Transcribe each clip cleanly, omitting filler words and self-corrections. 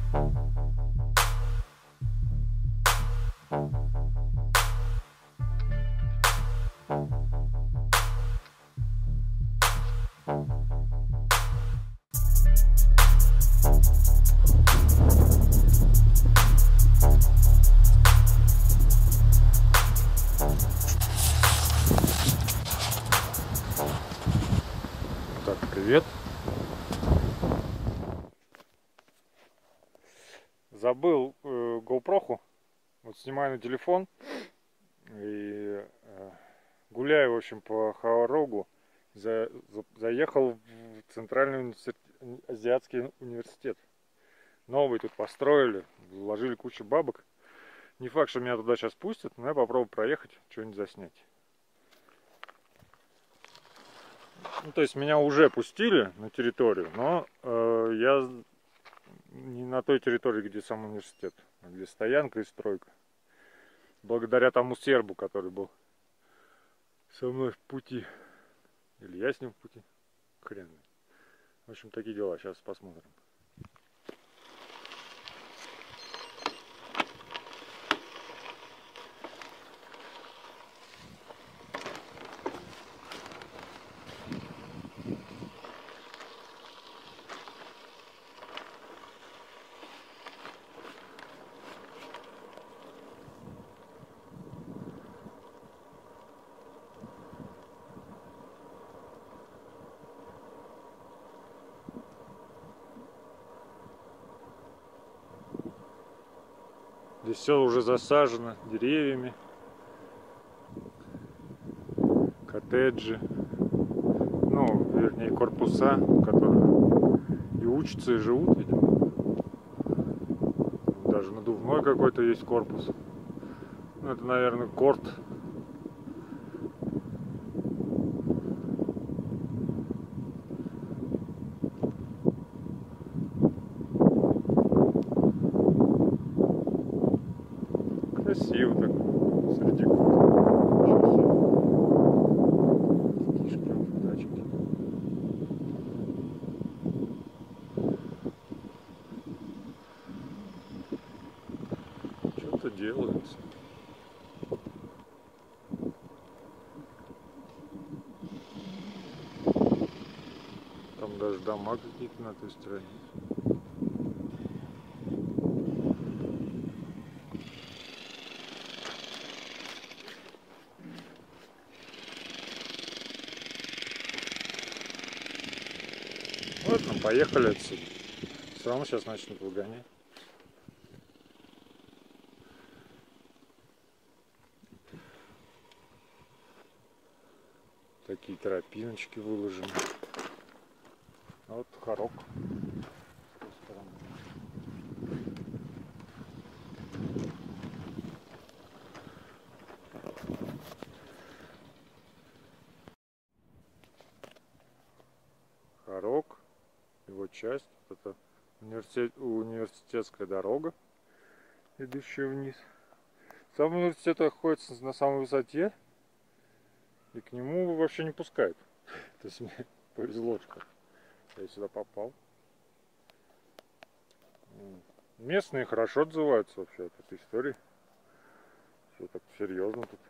Так, привет. Забыл GoPro, вот снимаю на телефон и гуляю, в общем, по Хаорогу. Заехал в Центральный азиатский университет. Новый тут построили, вложили кучу бабок. Не факт, что меня туда сейчас пустят, но я попробую проехать, что-нибудь заснять. Ну, то есть меня уже пустили на территорию, но я не на той территории, где сам университет, а где стоянка и стройка. Благодаря тому сербу, который был со мной в пути. Или я с ним в пути. Хрен. В общем, такие дела. Сейчас посмотрим. Здесь все уже засажено деревьями, коттеджи, ну, вернее, корпуса, в которых и учатся, и живут, видимо. Даже надувной какой-то есть корпус. Ну, это, наверное, корт. Красиво так, среди тачки. Что-то делается. Там даже дома какие-то на той стороне. Ладно, поехали отсюда. Все равно сейчас начнут выгонять. Такие тропиночки выложены. Вот хорок. Хорок, его часть. Это университетская дорога, идущая вниз. Сам университет находится на самой высоте, и к нему вообще не пускают. То есть мне повезло, что я сюда попал. Местные хорошо отзываются вообще от этой истории. Все так серьезно тут.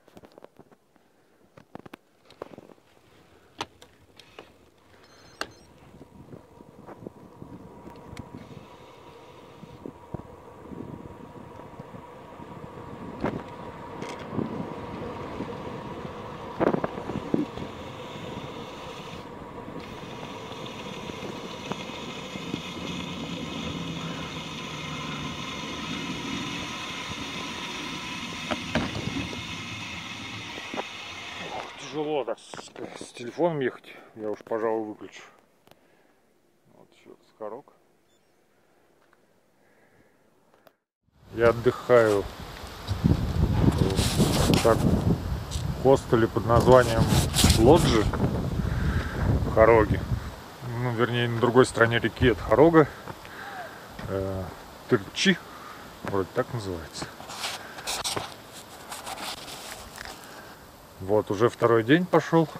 Тяжело так с телефоном ехать. Я уж, пожалуй, выключу. Вот еще раз хорок. Я отдыхаю так в хостеле под названием Лоджи в Хороге. Ну, вернее, на другой стороне реки это Хорога. Тырчи, вроде так называется. Вот, уже второй день пошел.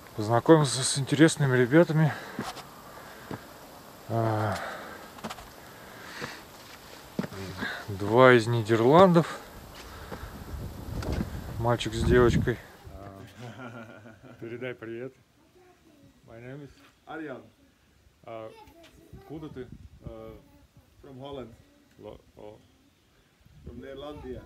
Познакомился с интересными ребятами. Два из Нидерландов. Мальчик с девочкой. Передай привет. My name is Arjan, откуда ты? from Holland, from Nederlandia.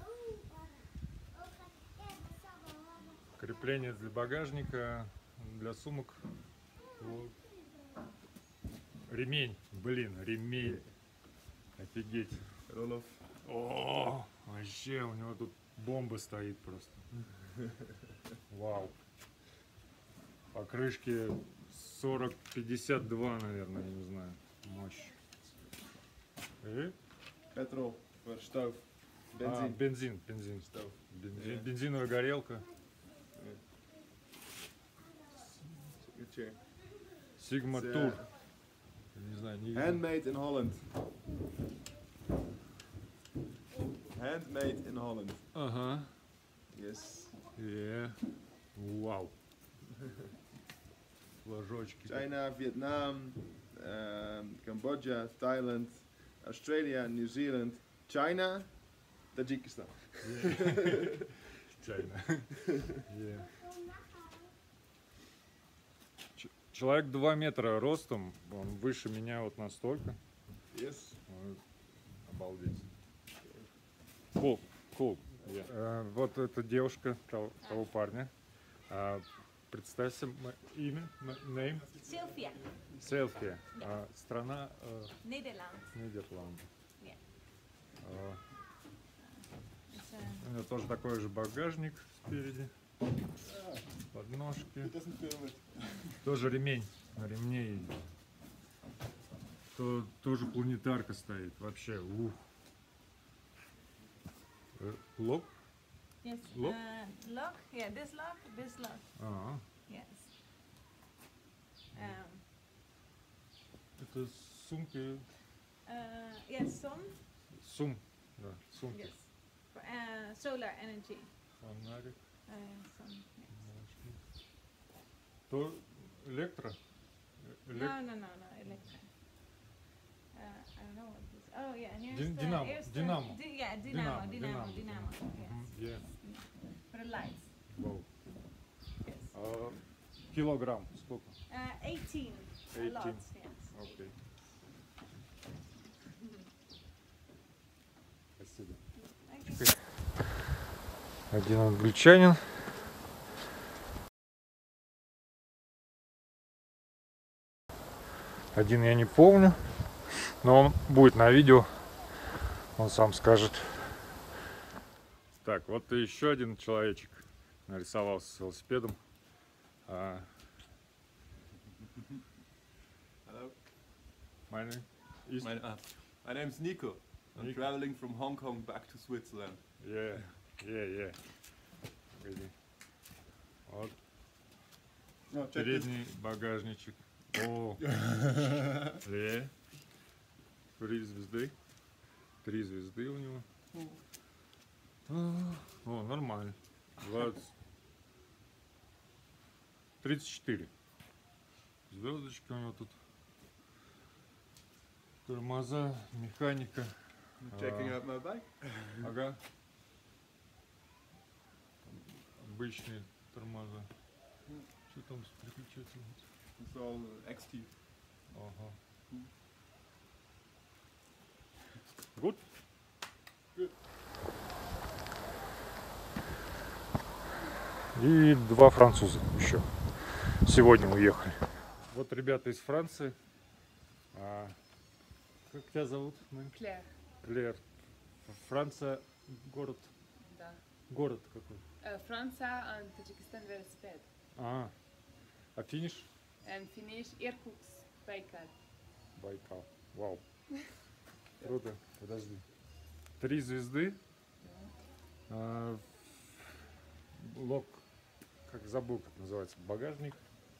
Крепление для багажника, для сумок. Вот. Ремень, блин, ремень. Офигеть. Roloff. О, вообще у него тут бомба стоит просто. Вау. По крышке 40-52, наверное, я не знаю. Мощь. И? Petrol voor stoof. Benzine. Бензин. Stoof. Бензиновая горелка. Signature. Sigma It's, Tour. Не знаю, не видно. Handmade in Holland. Handmade in Holland. Ага. Yes. Вау. Флажочки. China, Vietnam, Cambodia, Thailand, Australia, New Zealand, China, Tajikistan. Чайно. Человек 2 метра ростом, он выше меня вот настолько. Yes. Обалдеть. Cool. Вот эта девушка того парня. Представься, имя, name? Sylvia, Селфи. Страна Nederland. Нидерланды. Yeah. It's, У него тоже такой же багажник спереди. Подножки. Тоже ремень. На ремне едет. Тоже планетарка стоит. Вообще, ух. Лок? yes. Lock? Lock. Yeah, this lock. А, Yes. это сумки. Yes, some. Да, сумки. Yes. Solar energy. Фонарик. Some. Yes. То электро? No, electric. I don't know what this. Oh yeah, and here's the Динамо. here's the- Динамо. Yeah, dynamo. Yes. Yeah. For the lights. Вау. Yes. Килограмм сколько? 18. A 18. lot. Yes. Окей. Спасибо. Thank you. Один англичанин. Один я не помню, но он будет на видео, он сам скажет. Так, вот и еще один человечек нарисовался с велосипедом. Hello. My name is... My name's Nico. I'm Nico. traveling from Hong Kong back to Switzerland. Yeah. Really. Вот No, check this. передний багажничек. О, 3 звезды. 3 звезды у него. О, нормально. 34 звездочки у него тут. Тормоза, механика. Checking out my bike. Ага. Обычные тормоза. Что там с переключателем? It's all XT. Ага. Good? Good. И 2 француза еще сегодня уехали. Вот ребята из Франции. Как тебя зовут? Клэр. Клэр. Франция, город. Да. Город какой? Франция, Таджикистан, велосипед. А финиш? Финиш, Иркутск, Байкал. Байкал. Вау. Круто. Подожди. 3 звезды. Лок. Как забыл, как называется. Багажник.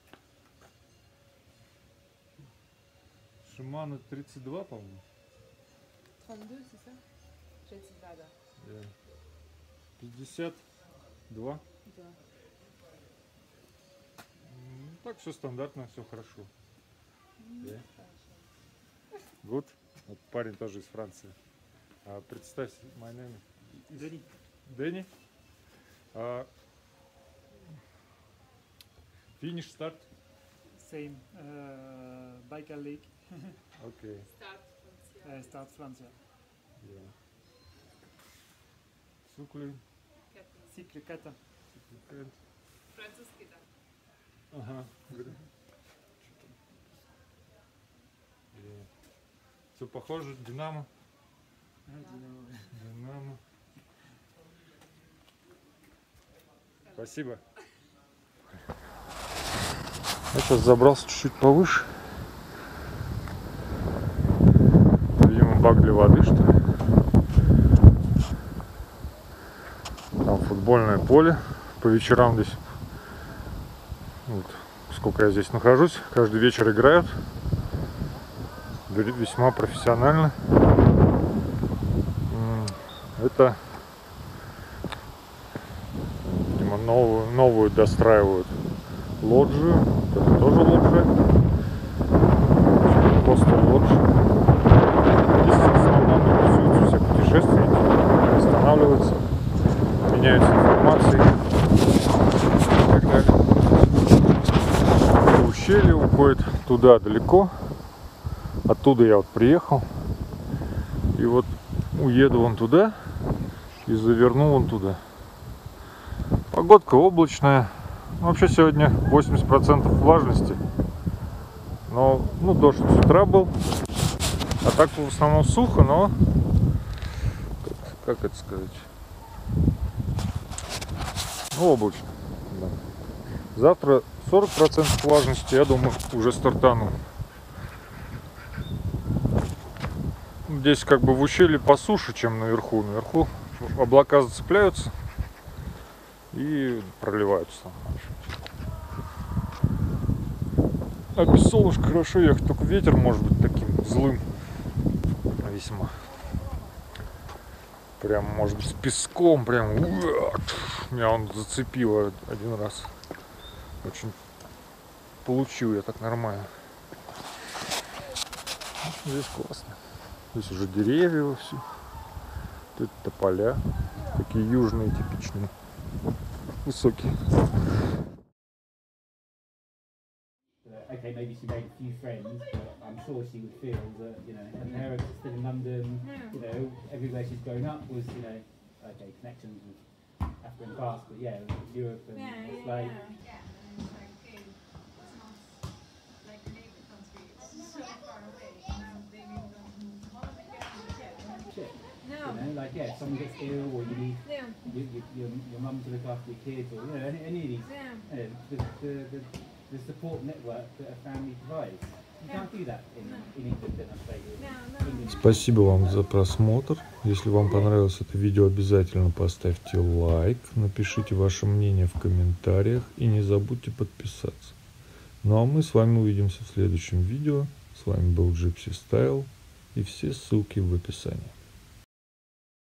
Shimano 32, по-моему. 32, c'est ça? 32, да. 52. Да. Так все стандартно, все хорошо. Хорошо. Good. Вот парень тоже из Франции. Представься, my name is Danny. Danny. Finish, start. Same. Baikal Lake. Okay. Start Francia. Yeah. Сукли. Cycle 4. Французский, да. Ага. Все похоже, Динамо. Динамо. Спасибо. Я сейчас забрался чуть-чуть повыше. Видимо, бак для воды, что ли. Там футбольное поле. По вечерам здесь. Вот, сколько я здесь нахожусь. Каждый вечер играют. Весьма профессионально. Это, видимо, новую достраивают лоджию. Это тоже лоджия. Хостел лодж. Здесь в основном тусуются все путешественники, останавливаются, меняются информацией и так далее. Ущелье уходит туда далеко. Оттуда я вот приехал. И вот уеду вон туда и заверну вон туда. Погодка облачная. Вообще сегодня 80% влажности. Но, ну, дождь с утра был. А так в основном сухо, но как это сказать? Ну, облачно. Да. Завтра 40% влажности, я думаю, уже стартану. Здесь как бы в ущелье по суше, чем наверху. Наверху облака зацепляются и проливаются. А без солнышка хорошо ехать, только ветер может быть таким злым весьма. Прям может быть с песком, прям меня он зацепило один раз. Очень получил я так нормально. Здесь классно. Здесь уже деревья вовсю. Тут тополя. Такие южные, типичные. Высокие. Okay, maybe she made a few friends, but I'm sure she would feel that, you know, her parents are still in London, you know, everywhere she's grown up was, you know, okay, connections with Africa in the past, but yeah, Europe and it's like... You know, like, yeah, if someone gets ill or you need your mum to look after your kids or, you know, any of these, the support network that a family provides. You can't do that in England, in Australia. Спасибо вам за просмотр. Если вам понравилось это видео, обязательно поставьте лайк, напишите ваше мнение в комментариях и не забудьте подписаться. Ну а мы с вами увидимся в следующем видео. С вами был Gypsy Style и все ссылки в описании.